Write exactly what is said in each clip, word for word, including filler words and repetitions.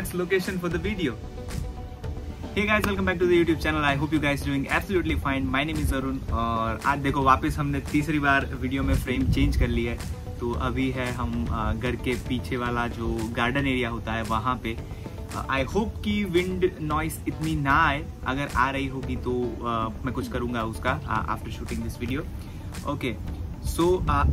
next location for the video. Hey guys, welcome back to the YouTube channel. I hope you guys doing absolutely fine. My name is Arun और आज देखो वापस हमने तीसरी बार video में frame change कर लिया है। तो अभी है हम घर के पीछे वाला जो गार्डन एरिया होता है वहाँ पे। आई होप कि विंड नॉइस इतनी ना आए, अगर आ रही होगी तो uh, मैं कुछ करूँगा उसका after shooting this video. Okay, so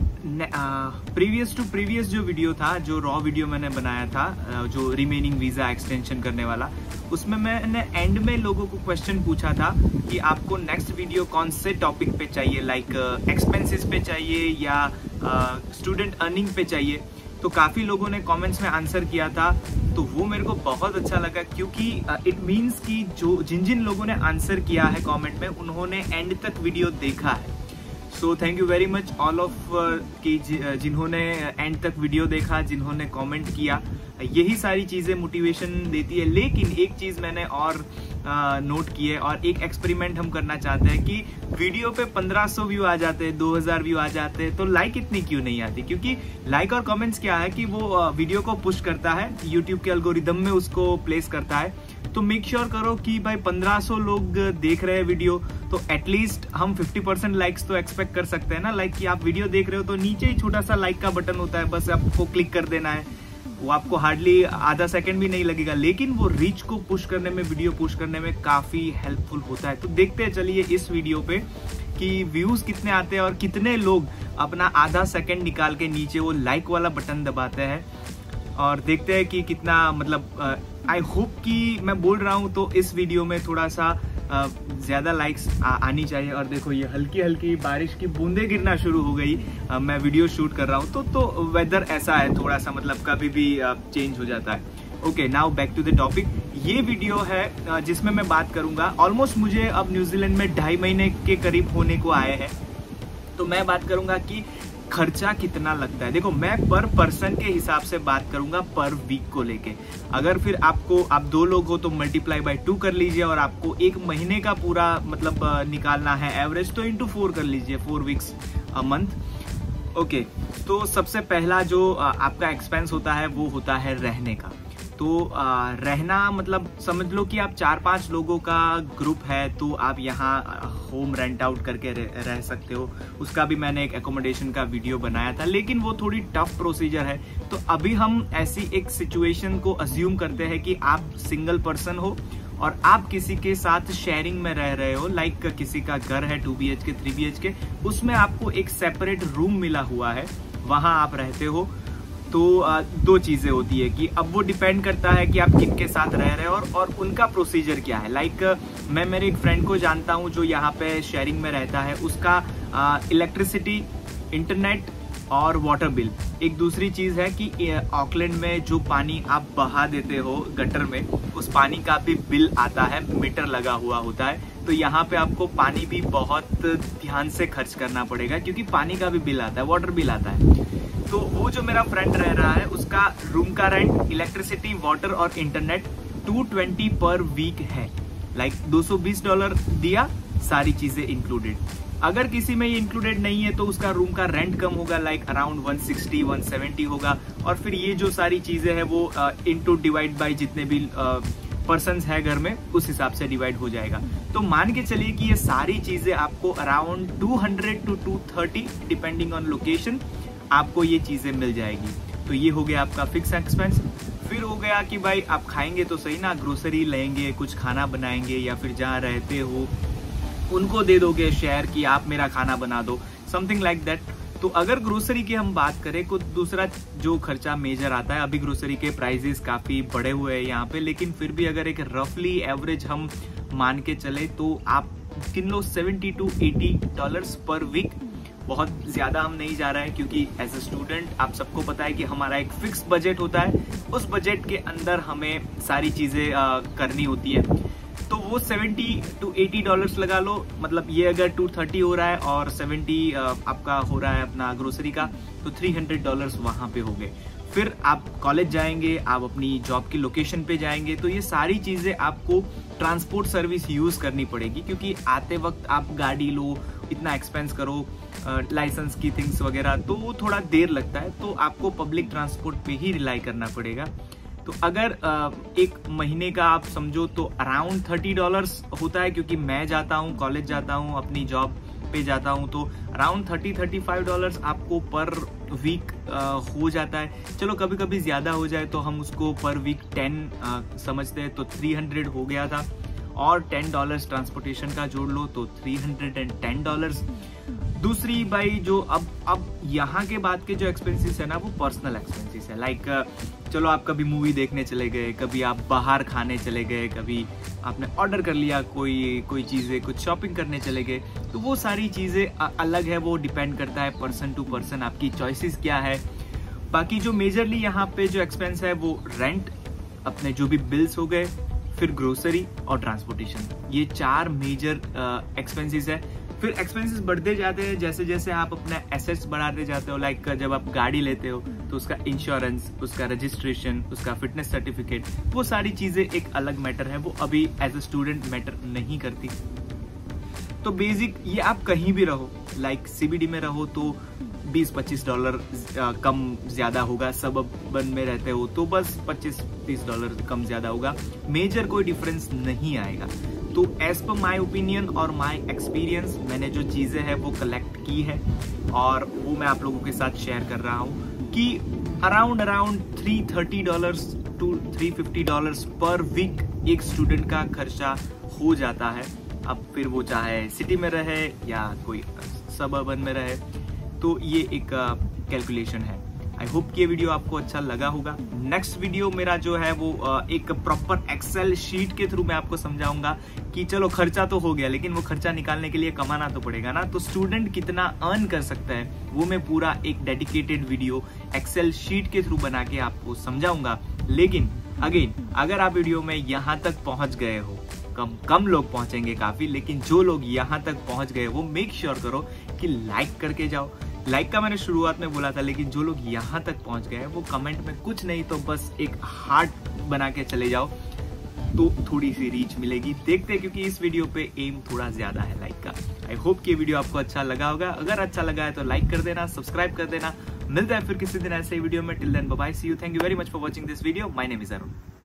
previous to previous जो वीडियो था, जो रॉ वीडियो मैंने बनाया था, uh, जो रिमेनिंग वीज़ा एक्सटेंशन करने वाला, उसमें मैंने एंड में लोगों को क्वेश्चन पूछा था कि आपको नेक्स्ट वीडियो कौन से टॉपिक पे चाहिए, लाइक एक्सपेंसेस पे चाहिए या स्टूडेंट uh, अर्निंग पे चाहिए। तो काफ़ी लोगों ने कमेंट्स में आंसर किया था, तो वो मेरे को बहुत अच्छा लगा क्योंकि इट मीन्स कि जो जिन जिन लोगों ने आंसर किया है कमेंट में, उन्होंने एंड तक वीडियो देखा है। So thank you very much all of कि जिन्होंने एंड तक वीडियो देखा, जिन्होंने कमेंट किया, यही सारी चीज़ें मोटिवेशन देती है। लेकिन एक चीज़ मैंने और नोट की है और एक एक्सपेरिमेंट हम करना चाहते हैं कि वीडियो पे पंद्रह सौ व्यू आ जाते हैं, दो हज़ार व्यू आ जाते हैं, तो लाइक इतनी क्यों नहीं आती? क्योंकि लाइक और कमेंट्स क्या है कि वो वीडियो को पुश करता है, यूट्यूब के एल्गोरिदम में उसको प्लेस करता है। तो मेक श्योर sure करो कि भाई पंद्रह सौ लोग देख रहे हैं वीडियो, तो एटलीस्ट हम पचास परसेंट लाइक्स तो एक्सपेक्ट कर सकते हैं ना। लाइक कि आप वीडियो देख रहे हो तो नीचे ही छोटा सा लाइक का बटन होता है, बस आपको क्लिक कर देना है। वो आपको हार्डली आधा सेकंड भी नहीं लगेगा, लेकिन वो रीच को पुश करने में, वीडियो पुश करने में काफी हेल्पफुल होता है। तो देखते हैं चलिए इस वीडियो पे कि व्यूज कितने आते हैं और कितने लोग अपना आधा सेकंड निकाल के नीचे वो लाइक वाला बटन दबाते हैं, और देखते हैं कि कितना, मतलब आई होप कि मैं बोल रहा हूँ तो इस वीडियो में थोड़ा सा ज़्यादा लाइक्स आ, आनी चाहिए। और देखो ये हल्की हल्की बारिश की बूंदें गिरना शुरू हो गई। आ, मैं वीडियो शूट कर रहा हूँ तो तो वेदर ऐसा है थोड़ा सा, मतलब कभी भी चेंज हो जाता है। Okay, now back to the topic. ये वीडियो है जिसमें मैं बात करूंगा, ऑलमोस्ट मुझे अब न्यूजीलैंड में ढाई महीने के करीब होने को आए हैं, तो मैं बात करूंगा कि खर्चा कितना लगता है। देखो मैं पर पर्सन के हिसाब से बात करूंगा, पर वीक को लेके। अगर फिर आपको, आप दो लोग हो तो मल्टीप्लाई बाय टू कर लीजिए, और आपको एक महीने का पूरा मतलब निकालना है एवरेज, तो इंटू फोर कर लीजिए, four weeks a month. Okay, तो सबसे पहला जो आपका एक्सपेंस होता है वो होता है रहने का। तो आ, रहना मतलब समझ लो कि आप चार पांच लोगों का ग्रुप है, तो आप यहाँ होम रेंट आउट करके रह, रह सकते हो। उसका भी मैंने एक एकोमोडेशन का वीडियो बनाया था, लेकिन वो थोड़ी टफ प्रोसीजर है। तो अभी हम ऐसी एक सिचुएशन को अज्यूम करते हैं कि आप सिंगल पर्सन हो और आप किसी के साथ शेयरिंग में रह रहे हो, लाइक किसी का घर है two B H K, three B H K, उसमें आपको एक सेपरेट रूम मिला हुआ है, वहां आप रहते हो। तो दो चीजें होती है कि अब वो डिपेंड करता है कि आप किन के साथ रह रहे हो और, और उनका प्रोसीजर क्या है। लाइक मैं मेरे एक फ्रेंड को जानता हूँ जो यहाँ पे शेयरिंग में रहता है, उसका इलेक्ट्रिसिटी, इंटरनेट और वाटर बिल। एक दूसरी चीज है कि ऑकलैंड में जो पानी आप बहा देते हो गटर में, उस पानी का भी बिल आता है, मीटर लगा हुआ होता है। तो यहाँ पे आपको पानी भी बहुत ध्यान से खर्च करना पड़ेगा क्योंकि पानी का भी बिल आता है, वाटर बिल आता है। तो वो जो मेरा फ्रेंड रह रहा है, उसका रूम का रेंट, इलेक्ट्रिसिटी, वाटर और इंटरनेट दो सौ बीस पर वीक है। लाइक दो सौ बीस डॉलर दिया, सारी चीजें इंक्लूडेड। अगर किसी में ये इंक्लूडेड नहीं है तो उसका रूम का रेंट कम होगा, लाइक अराउंड एक सौ साठ, एक सौ सत्तर होगा। और फिर ये जो सारी चीजें हैं वो इनटू डिवाइड बाय जितने भी पर्सन्स है घर में, उस हिसाब से डिवाइड हो जाएगा। तो मान के चलिए कि ये सारी चीजें आपको अराउंड दो सौ टू दो सौ तीस डिपेंडिंग ऑन लोकेशन आपको ये चीजें मिल जाएगी। तो ये हो गया आपका फिक्स एक्सपेंस। फिर हो गया कि भाई आप खाएंगे तो सही ना, ग्रोसरी लेंगे, कुछ खाना बनाएंगे, या फिर जहाँ रहते हो उनको दे दोगे शेयर कि आप मेरा खाना बना दो, समथिंग लाइक दैट। तो अगर ग्रोसरी की हम बात करें तो दूसरा जो खर्चा मेजर आता है, अभी ग्रोसरी के प्राइसेस काफी बढ़े हुए हैं यहाँ पे, लेकिन फिर भी अगर एक रफली एवरेज हम मान के चले तो आप गिन लो seventy two eighty dollars per week. बहुत ज्यादा हम नहीं जा रहे हैं क्योंकि एज ए स्टूडेंट आप सबको पता है कि हमारा एक फिक्स बजट होता है, उस बजट के अंदर हमें सारी चीजें करनी होती है। तो वो सत्तर टू अस्सी डॉलर्स लगा लो, मतलब ये अगर दो सौ तीस हो रहा है और सत्तर आपका हो रहा है अपना ग्रोसरी का, तो तीन सौ डॉलर्स वहां पे हो गए। फिर आप कॉलेज जाएंगे, आप अपनी जॉब की लोकेशन पे जाएंगे, तो ये सारी चीजें आपको ट्रांसपोर्ट सर्विस यूज करनी पड़ेगी क्योंकि आते वक्त आप गाड़ी लो, इतना एक्सपेंस करो, लाइसेंस की थिंग्स वगैरह, तो वो थोड़ा देर लगता है। तो आपको पब्लिक ट्रांसपोर्ट पे ही रिलाई करना पड़ेगा। तो अगर एक महीने का आप समझो तो अराउंड थर्टी डॉलर्स होता है, क्योंकि मैं जाता हूँ, कॉलेज जाता हूँ, अपनी जॉब पे जाता हूँ, तो around thirty thirty five dollars आपको पर वीक हो जाता है। चलो कभी कभी ज्यादा हो जाए तो हम उसको पर वीक टेन समझते हैं, तो थ्री हंड्रेड हो गया था, और टेन डॉलर्स ट्रांसपोर्टेशन का जोड़ लो तो three hundred and ten dollars. दूसरी भाई जो अब अब यहाँ के बाद के जो एक्सपेंसेस है ना, वो पर्सनल एक्सपेंसेस है। लाइक चलो आप कभी मूवी देखने चले गए, कभी आप बाहर खाने चले गए, कभी आपने ऑर्डर कर लिया कोई कोई चीज़ें, कुछ शॉपिंग करने चले गए, तो वो सारी चीज़ें अलग है, वो डिपेंड करता है पर्सन टू पर्सन, आपकी चॉइसेस क्या है। बाकी जो मेजरली यहाँ पे जो एक्सपेंस है वो रेंट, अपने जो भी बिल्स हो गए, फिर ग्रोसरी और ट्रांसपोर्टेशन, ये चार मेजर एक्सपेंसेस है। फिर एक्सपेंसेस बढ़ते जाते हैं जैसे जैसे आप अपना एसेट्स बढ़ाते जाते हो। लाइक जब आप गाड़ी लेते हो तो उसका इंश्योरेंस, उसका रजिस्ट्रेशन, उसका फिटनेस सर्टिफिकेट, वो सारी चीजें एक अलग मैटर है, वो अभी एज अ स्टूडेंट मैटर नहीं करती। तो बेसिक ये आप कहीं भी रहो, लाइक सीबीडी में रहो तो बीस पच्चीस डॉलर कम ज्यादा होगा, सबअर्बन में रहते हो तो बस पच्चीस तीस डॉलर कम ज्यादा होगा, मेजर कोई डिफरेंस नहीं आएगा। तो एज पर माई ओपिनियन और माई एक्सपीरियंस, मैंने जो चीजें हैं वो कलेक्ट की है और वो मैं आप लोगों के साथ शेयर कर रहा हूँ कि around around three thirty dollars to three fifty dollars per week एक स्टूडेंट का खर्चा हो जाता है। अब फिर वो चाहे सिटी में रहे या कोई सबअर्बन में रहे, तो ये एक कैलकुलेशन है। आई होप कि ये वीडियो आपको अच्छा लगा होगा। नेक्स्ट वीडियो मेरा जो है वो एक प्रॉपर एक्सेल शीट के थ्रू मैं आपको समझाऊंगा कि चलो खर्चा तो हो गया, लेकिन वो खर्चा निकालने के लिए कमाना तो पड़ेगा ना, तो स्टूडेंट कितना अर्न कर सकता है वो मैं पूरा एक डेडिकेटेड वीडियो एक्सेल शीट के थ्रू बना के आपको समझाऊंगा। लेकिन अगेन, अगर आप वीडियो में यहाँ तक पहुंच गए हो, कम कम लोग पहुंचेंगे काफी, लेकिन जो लोग यहाँ तक पहुंच गए वो मेक श्योर करो कि लाइक करके जाओ। लाइक का मैंने शुरुआत में बोला था, लेकिन जो लोग यहाँ तक पहुंच गए वो कमेंट में कुछ नहीं तो बस एक हार्ट बना के चले जाओ, तो थोड़ी सी रीच मिलेगी। देखते हैं, क्योंकि इस वीडियो पे एम थोड़ा ज्यादा है लाइक का। आई होप कि वीडियो आपको अच्छा लगा होगा। अगर अच्छा लगा है तो लाइक कर देना, सब्सक्राइब कर देना। मिलता है फिर किसी दिन ऐसे वीडियो में। Till then bye bye, see you, thank you very much for watching this video. My name is Arun.